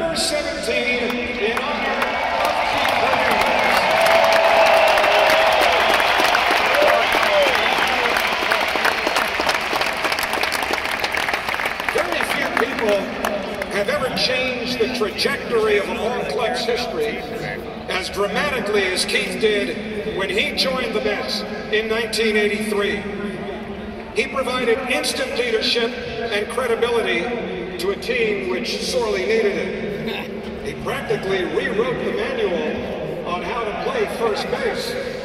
number 17, in honor of Keith Hernandez. Very few people have ever changed the trajectory of a ball club's history as dramatically as Keith did when he joined the Mets in 1983. He provided instant leadership and credibility to a team which sorely needed it. He practically rewrote the manual on how to play first base.